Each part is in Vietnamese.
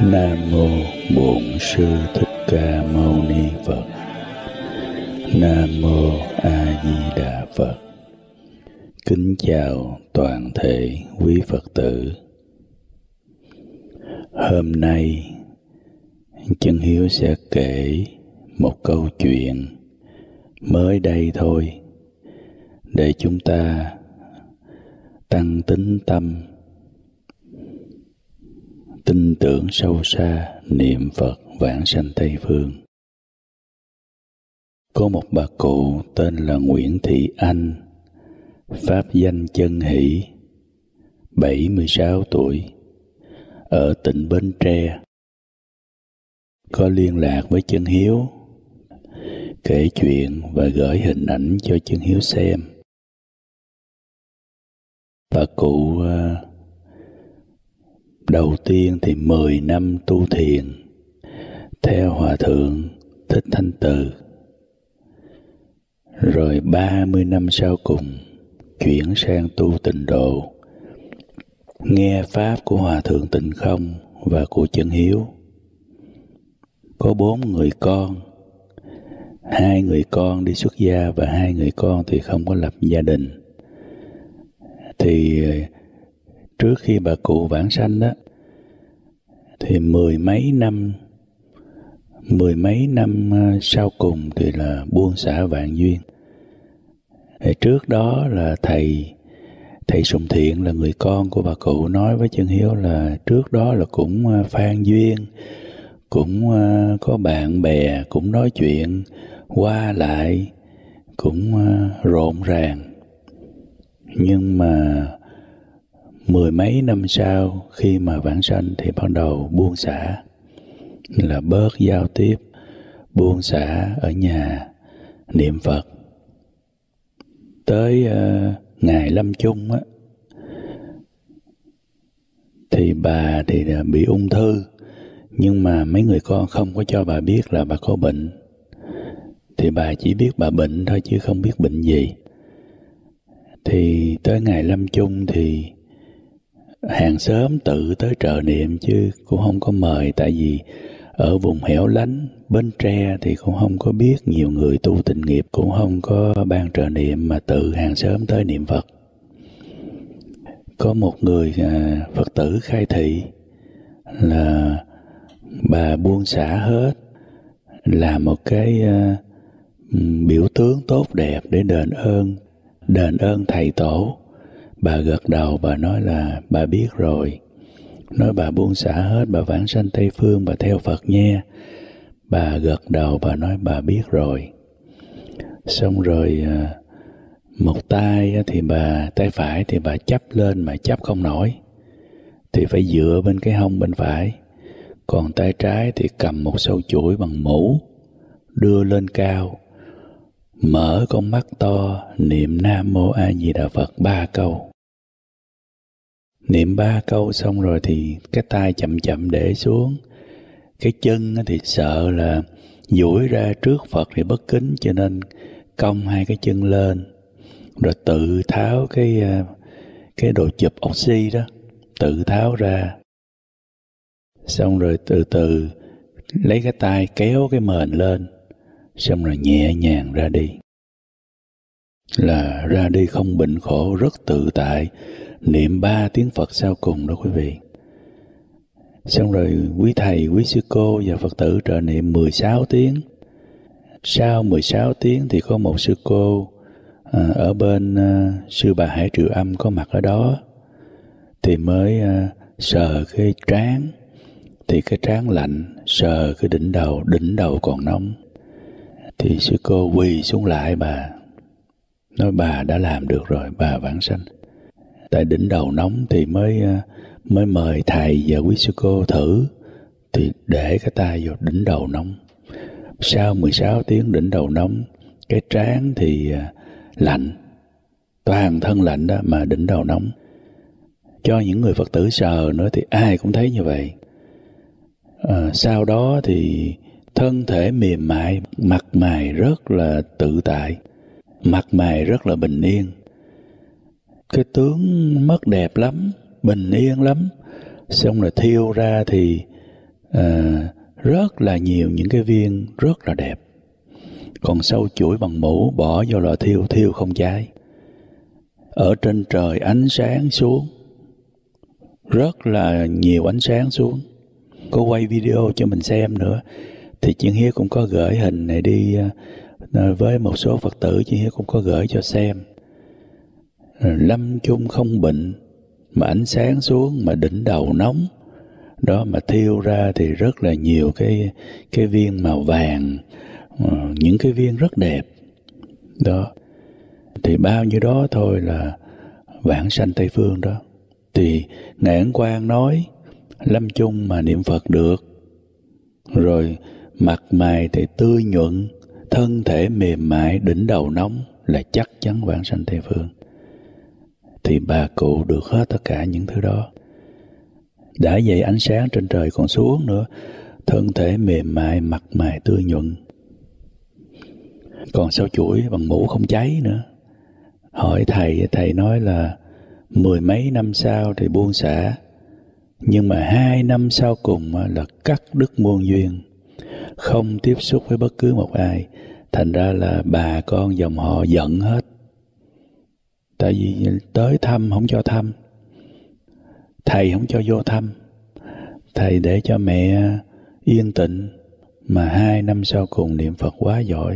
Nam mô Bổn Sư Thích Ca Mâu Ni Phật. Nam mô A Di Đà Phật. Kính chào toàn thể quý Phật tử. Hôm nay Chân Hiếu sẽ kể một câu chuyện mới đây thôi để chúng ta tăng tín tâm, tin tưởng sâu xa, niệm Phật vãng sanh Tây Phương. Có một bà cụ tên là Nguyễn Thị Anh, pháp danh Chân Hỷ, 76 tuổi, ở tỉnh Bến Tre. Có liên lạc với Chân Hiếu, kể chuyện và gửi hình ảnh cho Chân Hiếu xem. Bà cụ đầu tiên thì 10 năm tu thiền theo Hòa Thượng Thích Thanh Từ. Rồi 30 năm sau cùng chuyển sang tu Tịnh Độ, nghe Pháp của Hòa Thượng Tịnh Không và của Chân Hiếu. Có 4 người con, 2 người con đi xuất gia và 2 người con thì không có lập gia đình. Thì trước khi bà cụ vãng sanh đó, thì mười mấy năm sau cùng thì là buông xả vạn duyên. Thì trước đó là thầy Sùng Thiện là người con của bà cụ nói với Chân Hiếu là trước đó là cũng phan duyên, cũng có bạn bè, cũng nói chuyện qua lại, cũng rộn ràng. Nhưng mà mười mấy năm sau khi mà vãng sanh thì bắt đầu buông xả, là bớt giao tiếp, buông xả ở nhà niệm Phật. Tới ngày lâm chung á, thì bà thì bị ung thư, nhưng mà mấy người con không có cho bà biết là bà có bệnh. Thì bà chỉ biết bà bệnh thôi chứ không biết bệnh gì. Thì tới ngày lâm chung thì hàng xóm tự tới trợ niệm chứ cũng không có mời, tại vì ở vùng hẻo lánh Bến Tre thì cũng không có biết nhiều người tu tịnh nghiệp, cũng không có ban trợ niệm mà tự hàng xóm tới niệm Phật. Có một người Phật tử khai thị là bà buông xả hết, làm một cái biểu tướng tốt đẹp để đền ơn thầy tổ. Bà gật đầu, bà nói là bà biết rồi. Nói bà buông xả hết, bà vãng sanh Tây Phương, bà theo Phật nha. Bà gật đầu, bà nói bà biết rồi. Xong rồi một tay thì tay phải thì bà chắp lên mà chắp không nổi, thì phải dựa bên cái hông bên phải. Còn tay trái thì cầm một sâu chuỗi bằng mũ, đưa lên cao, mở con mắt to, niệm Nam Mô A Di Đà Phật 3 câu. Niệm 3 câu xong rồi thì cái tay chậm chậm để xuống. Cái chân thì sợ là duỗi ra trước Phật thì bất kính, cho nên cong 2 cái chân lên. Rồi tự tháo cái đồ chụp oxy đó, tự tháo ra. Xong rồi từ từ lấy cái tay kéo cái mền lên. Xong rồi nhẹ nhàng ra đi. Là ra đi không bệnh khổ, rất tự tại. Niệm 3 tiếng Phật sau cùng đó quý vị. Xong rồi quý thầy, quý sư cô và Phật tử trợ niệm 16 tiếng. Sau 16 tiếng thì có một sư cô ở bên sư bà Hải Triệu Âm có mặt ở đó. Thì mới sờ cái trán, thì cái trán lạnh, sờ cái đỉnh đầu còn nóng. Thì sư cô quỳ xuống lại bà, nói bà đã làm được rồi, bà vãng sanh. Tại đỉnh đầu nóng thì mới mời thầy và quý sư cô thử, thì để cái tay vô đỉnh đầu nóng. Sau 16 tiếng đỉnh đầu nóng, cái trán thì lạnh, toàn thân lạnh đó mà đỉnh đầu nóng. Cho những người Phật tử sờ nữa thì ai cũng thấy như vậy. Sau đó thì thân thể mềm mại, mặt mày rất là tự tại, mặt mày rất là bình yên. Cái tướng mất đẹp lắm, bình yên lắm. Xong rồi thiêu ra thì rất là nhiều những cái viên rất là đẹp. Còn sâu chuỗi bằng mũ bỏ vô lò thiêu, thiêu không cháy. Ở trên trời ánh sáng xuống, rất là nhiều ánh sáng xuống. Có quay video cho mình xem nữa. Thì Chiến Hiếu cũng có gửi hình này đi với một số Phật tử. Chiến Hiếu cũng có gửi cho xem. Lâm chung không bệnh, mà ánh sáng xuống, mà đỉnh đầu nóng. Đó, mà thiêu ra thì rất là nhiều cái viên màu vàng, những cái viên rất đẹp. Đó, thì bao nhiêu đó thôi là vãng sanh Tây Phương đó. Thì Ngài Ấn Quang nói, lâm chung mà niệm Phật được, rồi mặt mày thì tươi nhuận, thân thể mềm mại, đỉnh đầu nóng, là chắc chắn vãng sanh Tây Phương. Thì bà cụ được hết tất cả những thứ đó. Đã vậy ánh sáng trên trời còn xuống nữa, thân thể mềm mại, mặt mày tươi nhuận. Còn sâu chuỗi bằng mũ không cháy nữa. Hỏi thầy nói là 10 mấy năm sau thì buông xả, nhưng mà 2 năm sau cùng là cắt đứt muôn duyên, không tiếp xúc với bất cứ một ai. Thành ra là bà con dòng họ giận hết. Tại vì tới thăm không cho thăm, thầy không cho vô thăm, thầy để cho mẹ yên tịnh. Mà 2 năm sau cùng niệm Phật quá giỏi,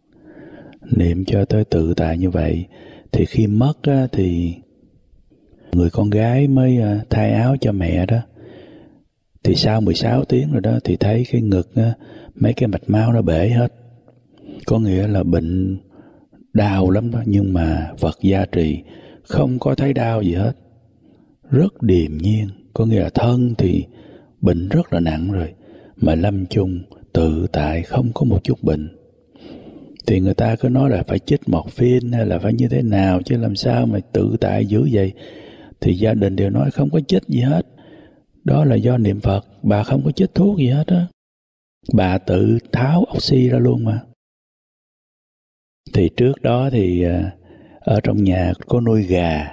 niệm cho tới tự tại như vậy. Thì khi mất thì người con gái mới thay áo cho mẹ đó. Thì sau 16 tiếng rồi đó, thì thấy cái ngực mấy cái mạch máu nó bể hết. Có nghĩa là bệnh đau lắm đó. Nhưng mà Phật gia trì, không có thấy đau gì hết, rất điềm nhiên. Có nghĩa là thân thì bệnh rất là nặng rồi, mà lâm chung tự tại, không có một chút bệnh. Thì người ta cứ nói là phải chích morphine hay là phải như thế nào, chứ làm sao mà tự tại dữ vậy. Thì gia đình đều nói không có chích gì hết, đó là do niệm Phật. Bà không có chích thuốc gì hết á, bà tự tháo oxy ra luôn mà. Thì trước đó thì ở trong nhà có nuôi gà.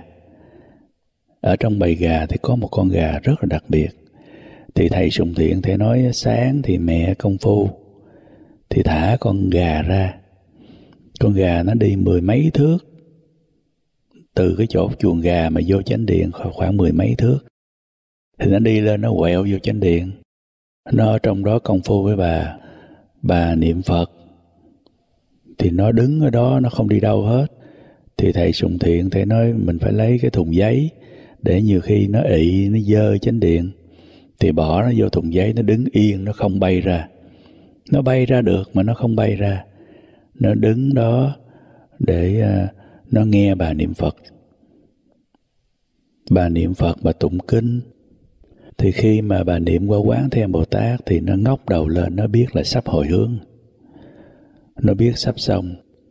Ở trong bầy gà thì có một con gà rất là đặc biệt. Thì thầy Sùng Thiện thầy nói sáng thì mẹ công phu thì thả con gà ra. Con gà nó đi 10 mấy thước, từ cái chỗ chuồng gà mà vô chánh điện khoảng 10 mấy thước. Thì nó đi lên, nó quẹo vô chánh điện. Nó ở trong đó công phu với bà niệm Phật. Thì nó đứng ở đó, nó không đi đâu hết. Thì thầy Sùng Thiện thầy nói mình phải lấy cái thùng giấy, để nhiều khi nó ị, nó dơ chánh điện, thì bỏ nó vô thùng giấy, nó đứng yên, nó không bay ra. Nó bay ra được mà nó không bay ra. Nó đứng đó để nó nghe bà niệm Phật. Bà niệm Phật, bà tụng kinh. Thì khi mà bà niệm qua Quán Thế Âm Bồ Tát thì nó ngóc đầu lên, nó biết là sắp hồi hướng, nó biết sắp xong.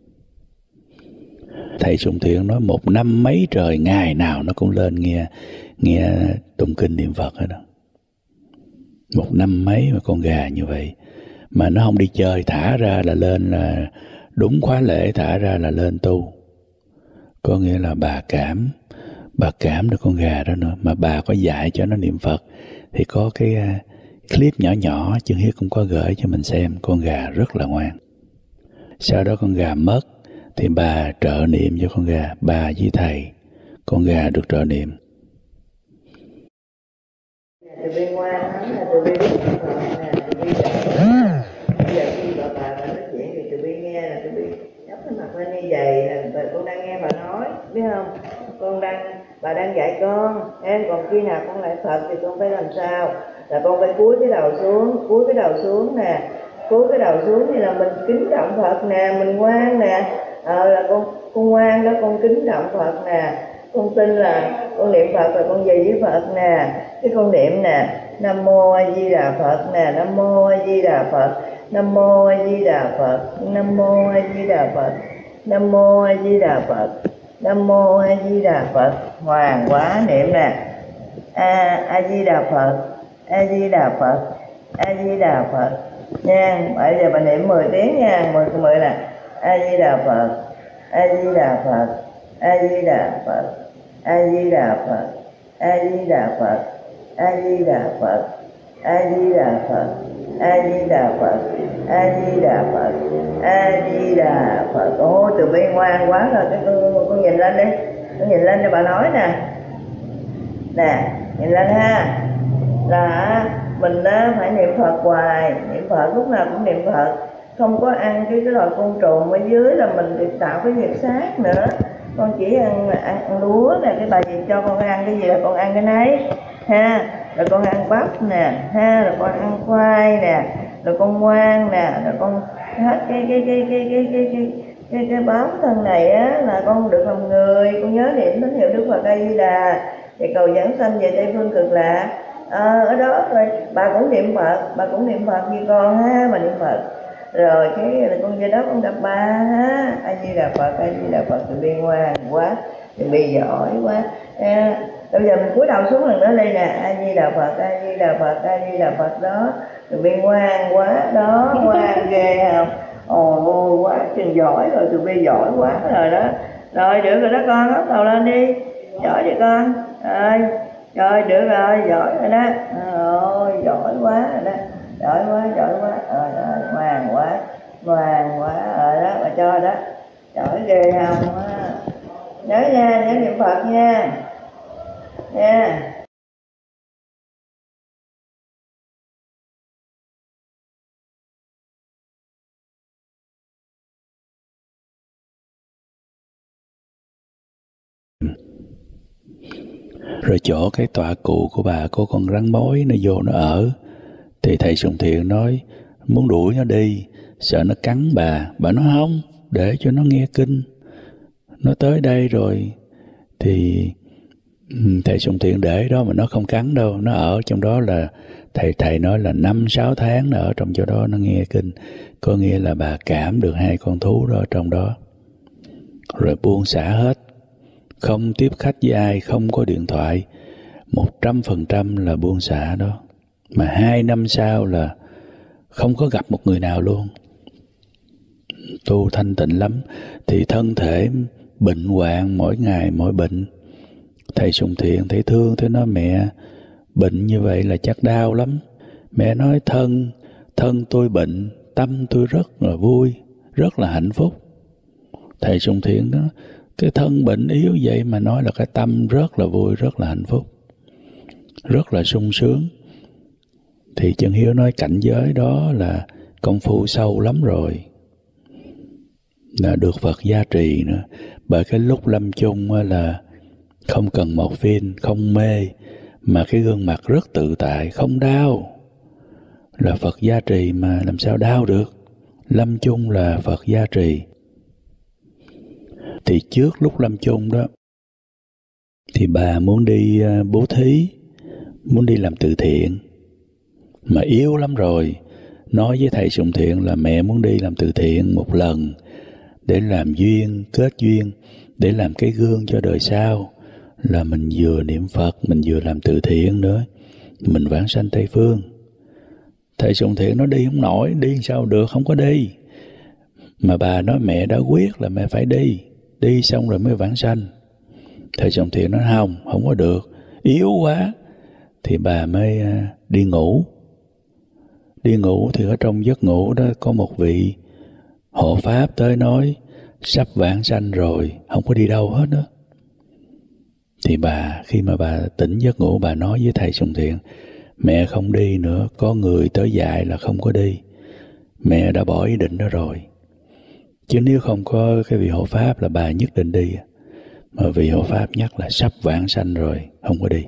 Thầy Sùng Thiện nói 1 năm mấy trời, ngày nào nó cũng lên nghe tụng kinh niệm Phật hết đó. 1 năm mấy mà con gà như vậy. Mà nó không đi chơi, thả ra là lên, là đúng khóa lễ thả ra là lên tu. Có nghĩa là bà cảm được con gà đó nữa. Mà bà có dạy cho nó niệm Phật. Thì có cái clip nhỏ nhỏ Chương Hiếu cũng có gửi cho mình xem. Con gà rất là ngoan. Sau đó con gà mất thì bà trợ niệm cho con gà. Bà với thầy, con gà được trợ niệm. Từ bên ngoan lắm, là từ bên biết Phật nè, từ bên bây giờ khi bà nói chuyện thì từ bên nghe là từ bên nhấp cái mặt lên như vậy là con đang nghe bà nói, biết không? Bà đang dạy con, em còn khi nào con lại Phật thì con phải làm sao? Là con phải cúi cái đầu xuống nè, cúi cái đầu xuống thì là mình kính trọng Phật nè, mình ngoan nè, là con ngoan đó, con kính trọng Phật nè. Con tin là con niệm Phật là con về với Phật nè. Cái con niệm nè, Nam Mô A Di Đà Phật nè, Nam Mô A Di Đà Phật, Nam Mô A Di Đà Phật, Nam Mô A Di Đà Phật, Nam Mô A Di Đà Phật, Nam Mô A Di Đà Phật. Hoàng quá, niệm nè, A Di Đà Phật, A Di Đà Phật, A Di Đà Phật nha. Bây giờ bà niệm 10 tiếng nha, 10 nè. A Di Đà Phật, A Di Đà Phật, A Di Đà Phật, A Di Đà Phật, A Di Đà Phật, A Di Đà Phật, A Di Đà Phật, A Di Đà Phật, A Di Đà Phật, A Di Đà Phật. Ôi từ bi ngoan quá rồi. Cái con nhìn lên đi, con nhìn lên cho bà nói nè. Nè, nhìn lên ha. Là mình á phải niệm Phật hoài, niệm Phật lúc nào cũng niệm Phật, không có ăn cái loại côn trùng ở dưới là mình được tạo cái nghiệp sát nữa. Con chỉ ăn lúa nè, cái bà gì cho con ăn cái gì là con ăn cái nấy ha. Rồi con ăn bắp nè ha, rồi con ăn khoai nè, rồi con ngoan nè, rồi con hết cái bám thân này á là con được làm người. Con nhớ niệm tín hiệu Đức Phật A Di Đà để cầu giảng sanh về Tây Phương Cực Lạc. Ở đó rồi bà cũng niệm Phật, bà cũng niệm Phật như con ha, mà niệm Phật. Rồi cái là con về đó con gặp ba ha. A Di Đà Phật, A Di Đà Phật. Từ bi ngoan quá, từ bi giỏi quá. Bây giờ mình cúi đầu xuống lần nữa đây nè. A Di Đà Phật, A Di Đà Phật, A Di Đà Phật đó. Từ bi ngoan quá đó, ngoan ghê không? Ồ quá chừng giỏi rồi, từ bi giỏi quá rồi đó. Rồi được rồi đó con, ngóc đầu lên đi. Giỏi đi con. Rồi được rồi, giỏi rồi đó. Ôi giỏi quá rồi đó. Giỏi quá. Rồi ngoan quá. Rồi đó, bà cho đó. Giỏi ghê không? Nhớ nha, nhớ niệm Phật nha. Nha. Rồi chỗ cái tọa cụ của bà có con rắn mối nó vô nó ở. Thì thầy Sùng Thiện nói muốn đuổi nó đi, sợ nó cắn bà. Bà nói không, để cho nó nghe kinh. Nó tới đây rồi thì thầy Sùng Thiện để đó mà nó không cắn đâu. Nó ở trong đó là thầy nói là 5-6 tháng nó ở trong chỗ đó nó nghe kinh. Có nghĩa là bà cảm được 2 con thú đó trong đó. Rồi buông xả hết, không tiếp khách với ai, không có điện thoại, 100% là buông xả đó. Mà 2 năm sau là không có gặp một người nào luôn. Tu thanh tịnh lắm. Thì thân thể bệnh hoạn, mỗi ngày mỗi bệnh. Thầy Sùng Thiện thấy thương, thấy nói mẹ bệnh như vậy là chắc đau lắm. Mẹ nói thân tôi bệnh, tâm tôi rất là vui, rất là hạnh phúc. Thầy Sùng Thiện đó, cái thân bệnh yếu vậy mà nói là cái tâm rất là vui, rất là hạnh phúc, rất là sung sướng. Thì Chân Hiếu nói cảnh giới đó là công phu sâu lắm rồi, là được Phật gia trì nữa. Bởi cái lúc lâm chung là không cần morphine, không mê, mà cái gương mặt rất tự tại, không đau. Là Phật gia trì mà làm sao đau được. Lâm chung là Phật gia trì. Thì trước lúc lâm chung đó thì bà muốn đi bố thí, muốn đi làm từ thiện, mà yếu lắm rồi. Nói với thầy Sùng Thiện là mẹ muốn đi làm từ thiện một lần để làm duyên, kết duyên, để làm cái gương cho đời sau, là mình vừa niệm Phật, mình vừa làm từ thiện nữa, mình vãng sanh Tây Phương. Thầy Sùng Thiện nó đi không nổi, đi sao được, không có đi. Mà bà nói mẹ đã quyết là mẹ phải đi, đi xong rồi mới vãng sanh. Thầy Sùng Thiện nói không có được, yếu quá. Thì bà mới đi ngủ. Đi ngủ thì ở trong giấc ngủ đó có một vị hộ pháp tới nói sắp vãng sanh rồi, không có đi đâu hết đó. Thì bà, khi mà bà tỉnh giấc ngủ, bà nói với thầy Sùng Thiện, mẹ không đi nữa, có người tới dạy là không có đi. Mẹ đã bỏ ý định đó rồi. Chứ nếu không có cái vị hộ pháp là bà nhất định đi. Mà vị hộ pháp nhắc là sắp vãng sanh rồi, không có đi.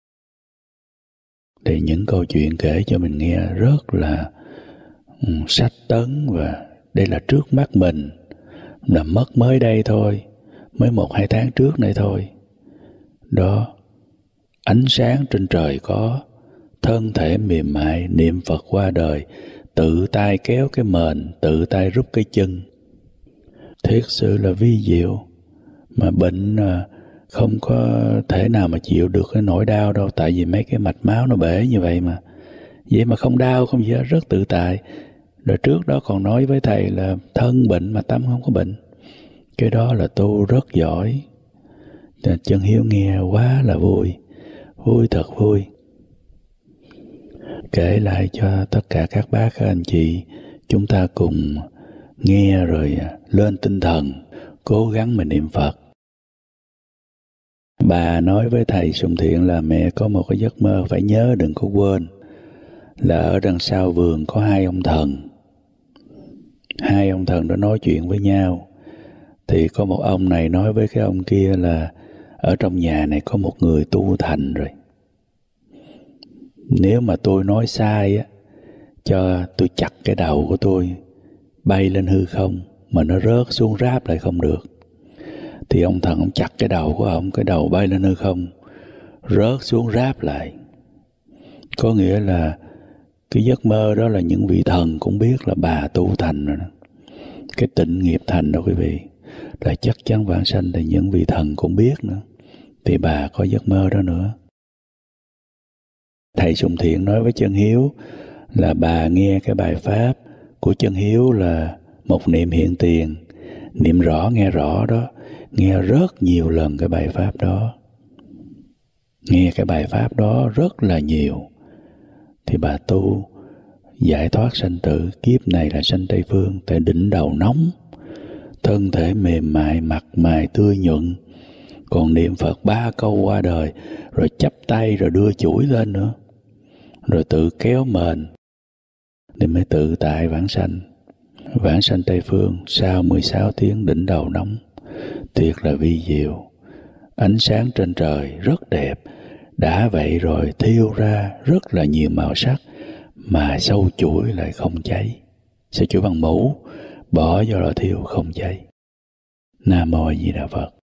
Thì những câu chuyện kể cho mình nghe rất là sách tấn, và đây là trước mắt mình, là mất mới đây thôi, mới 1-2 tháng trước này thôi. Đó, ánh sáng trên trời có, thân thể mềm mại, niệm Phật qua đời, tự tay kéo cái mền, tự tay rút cái chân. Thiệt sự là vi diệu. Mà bệnh không có thể nào mà chịu được cái nỗi đau đâu, tại vì mấy cái mạch máu nó bể như vậy mà. Vậy mà không đau, không gì hết, rất tự tại. Rồi trước đó còn nói với thầy là thân bệnh mà tâm không có bệnh. Cái đó là tu rất giỏi. Chân Hiếu nghe quá là vui, vui thật vui. kể lại cho tất cả các bác, các anh chị, chúng ta cùng nghe rồi lên tinh thần, cố gắng mình niệm Phật. Bà nói với thầy Sùng Thiện là mẹ có một cái giấc mơ phải nhớ, đừng có quên, là ở đằng sau vườn có hai ông thần. Hai ông thần đó nói chuyện với nhau. Thì có một ông này nói với cái ông kia là ở trong nhà này có một người tu thành rồi. Nếu mà tôi nói sai á, cho tôi chặt cái đầu của tôi bay lên hư không, mà nó rớt xuống ráp lại không được. Thì ông thần ông chặt cái đầu của ông, cái đầu bay lên hư không, rớt xuống ráp lại. Có nghĩa là cái giấc mơ đó là những vị thần cũng biết là bà tu thành rồi đó. Cái tịnh nghiệp thành đó quý vị, là chắc chắn vãng sanh thì những vị thần cũng biết nữa. Thì bà có giấc mơ đó nữa. Thầy Sùng Thiện nói với Chân Hiếu là bà nghe cái bài pháp của Chân Hiếu là một niệm hiện tiền, niệm rõ nghe rõ đó, nghe rất nhiều lần cái bài pháp đó. Nghe cái bài pháp đó rất là nhiều. Thì bà tu giải thoát sanh tử, kiếp này là sanh Tây Phương, tại đỉnh đầu nóng, thân thể mềm mại, mặt mày tươi nhuận, còn niệm Phật 3 câu qua đời, rồi chắp tay rồi đưa chuỗi lên nữa, rồi tự kéo mền thì mới tự tại vãng sanh. Vãng sanh Tây Phương sau 16 tiếng đỉnh đầu nóng, thiệt là vi diệu. Ánh sáng trên trời rất đẹp, đã vậy rồi thiêu ra rất là nhiều màu sắc, mà sâu chuỗi lại không cháy. Sâu chuỗi bằng mũ, bỏ vô lò thiêu không cháy. Nam Mô A Di Đà Phật.